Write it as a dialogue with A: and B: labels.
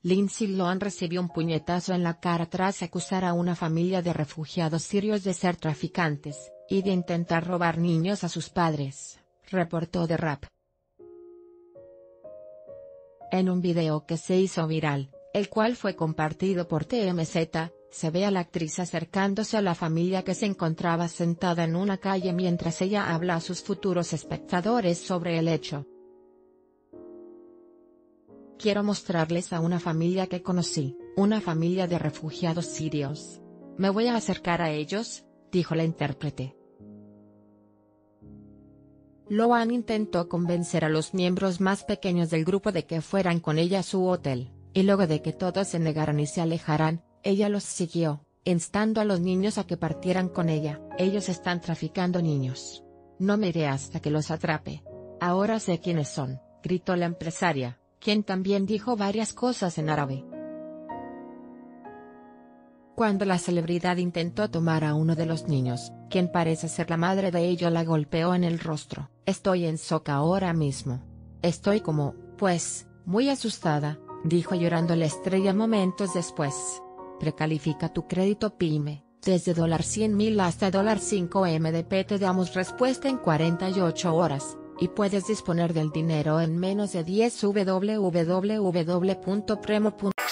A: Lindsay Lohan recibió un puñetazo en la cara tras acusar a una familia de refugiados sirios de ser traficantes, y de intentar robar niños a sus padres, reportó The Wrap. En un video que se hizo viral, el cual fue compartido por TMZ, se ve a la actriz acercándose a la familia que se encontraba sentada en una calle mientras ella habla a sus futuros espectadores sobre el hecho. Quiero mostrarles a una familia que conocí, una familia de refugiados sirios. Me voy a acercar a ellos, dijo la intérprete. Lohan intentó convencer a los miembros más pequeños del grupo de que fueran con ella a su hotel, y luego de que todos se negaran y se alejaran, ella los siguió, instando a los niños a que partieran con ella. Ellos están traficando niños. No me iré hasta que los atrape. Ahora sé quiénes son, gritó la empresaria, quien también dijo varias cosas en árabe. Cuando la celebridad intentó tomar a uno de los niños, quien parece ser la madre de ellos, la golpeó en el rostro. Estoy en shock ahora mismo. Estoy pues, muy asustada, dijo llorando la estrella momentos después. Precalifica tu crédito PYME, desde $100,000 hasta $5M te damos respuesta en 48 horas, y puedes disponer del dinero en menos de 10 www.premo.com